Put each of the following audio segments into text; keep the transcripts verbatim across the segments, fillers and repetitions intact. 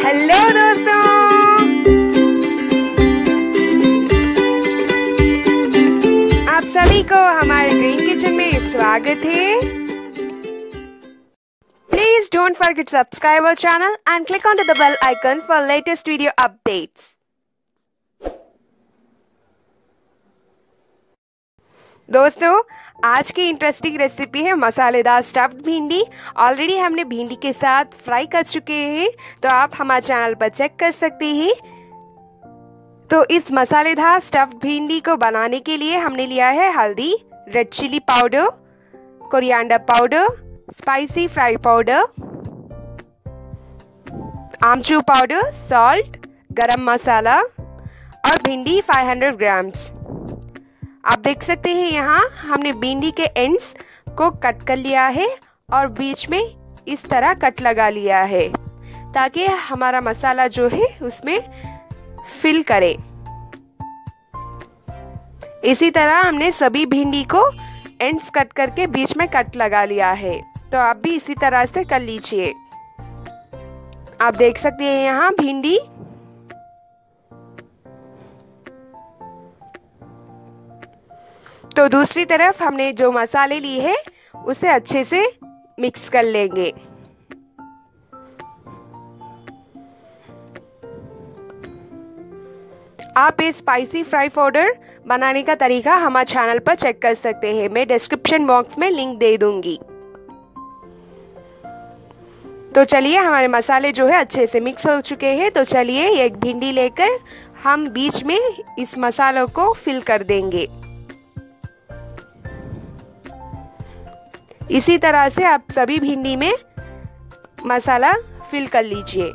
Hello दोस्तों, आप सभी को हमारे ग्रीन किचन में स्वागत है। Please don't forget to subscribe our channel and click onto the bell icon for latest video updates. दोस्तों, आज की इंटरेस्टिंग रेसिपी है मसालेदार स्टफ्ड भिंडी। ऑलरेडी हमने भिंडी के साथ फ्राई कर चुके हैं, तो आप हमारे चैनल पर चेक कर सकते हैं। तो इस मसालेदार स्टफ्ड भिंडी को बनाने के लिए हमने लिया है हल्दी, red chilli powder, coriander powder, spicy fry powder, amchur powder, salt, garam masala और भिंडी पाँच सौ ग्राम्स। आप देख सकते हैं यहाँ हमने भिंडी के एंड्स को कट कर लिया है और बीच में इस तरह कट लगा लिया है ताकि हमारा मसाला जो है उसमें फिल करे। इसी तरह हमने सभी भिंडी को एंड्स कट करके बीच में कट लगा लिया है, तो आप भी इसी तरह से कर लीजिए। आप देख सकते हैं यहाँ भिंडी तो दूसरी तरफ हमने जो मसाले लिए हैं उसे अच्छे से मिक्स कर लेंगे। आप इस स्पाइसी फ्राई पाउडर बनाने का तरीका हमारे चैनल पर चेक कर सकते हैं, मैं डिस्क्रिप्शन बॉक्स में लिंक दे दूंगी। तो चलिए, हमारे मसाले जो है अच्छे से मिक्स हो चुके हैं, तो चलिए एक भिंडी लेकर हम बीच में इस मसालों को फिल कर देंगे। इसी तरह से आप सभी भिंडी में मसाला फिल कर लीजिए।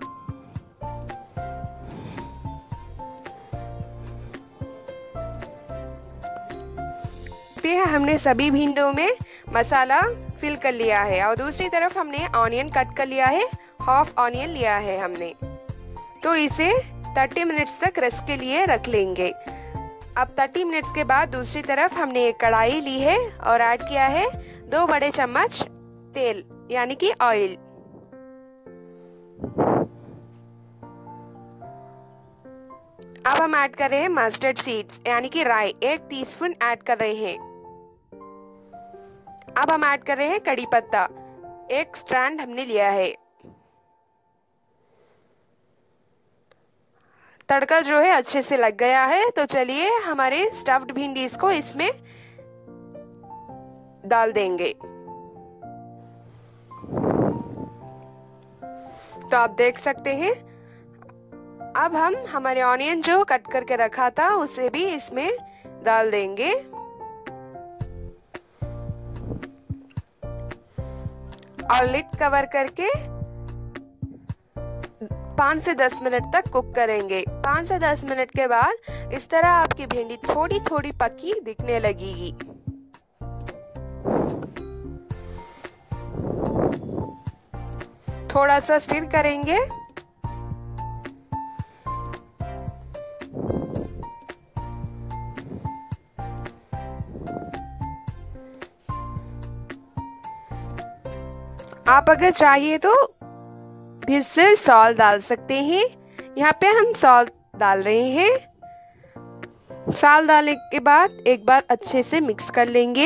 हमने सभी भिंडियों में मसाला फिल कर लिया है और दूसरी तरफ हमने ऑनियन कट कर लिया है, हाफ ऑनियन लिया है हमने। तो इसे तीस मिनट्स तक रेस्ट के लिए रख लेंगे। अब तीस मिनट्स के बाद दूसरी तरफ हमने एक कढ़ाई ली है और ऐड किया है दो बड़े चम्मच तेल यानी कि ऑयल। अब हम ऐड कर रहे हैं मस्टर्ड सीड्स यानी कि राई, एक टीस्पून ऐड कर रहे हैं। अब हम ऐड कर रहे हैं कड़ी पत्ता, एक स्ट्रैंड हमने लिया है। तड़का जो है अच्छे से लग गया है, तो चलिए हमारे स्टफ्ड भिंडीज को इसमें डाल देंगे। तो आप देख सकते हैं अब हम हमारे ऑनियन जो कट करके रखा था उसे भी इसमें डाल देंगे और लिड कवर करके पाँच से दस मिनट तक कुक करेंगे। पाँच से दस मिनट के बाद इस तरह आपकी भिंडी थोड़ी थोड़ी पकी दिखने लगेगी। थोड़ा सा स्टिर करेंगे। आप अगर चाहिए तो फिर से सॉल्ट डाल सकते हैं। यहाँ पे हम सॉल्ट डाल रहे हैं। सॉल्ट डालने के बाद एक बार अच्छे से मिक्स कर लेंगे।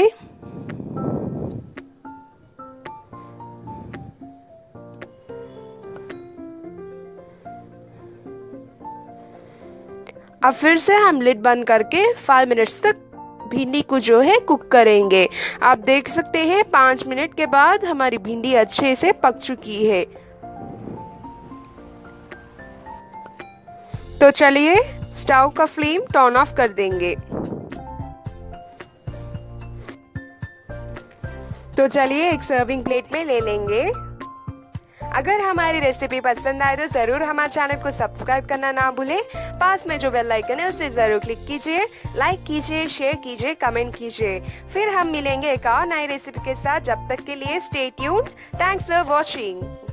अब फिर से हम लिड बंद करके पाँच मिनट्स तक भिंडी को जो है कुक करेंगे। आप देख सकते हैं पाँच मिनट के बाद हमारी भिंडी अच्छे से पक चुकी है। तो चलिए स्टोव का फ्लेम टर्न ऑफ कर देंगे। तो चलिए एक सर्विंग प्लेट में ले लेंगे। अगर हमारी रेसिपी पसंद आए तो जरूर हमारे चैनल को सब्सक्राइब करना ना भूलें। पास में जो बेल आइकन है उसे जरूर क्लिक कीजिए, लाइक कीजिए, शेयर कीजिए, कमेंट कीजिए। फिर हम मिलेंगे एक और नई रेसिपी के साथ। जब तक के लिए stay tuned. Thanks for watching.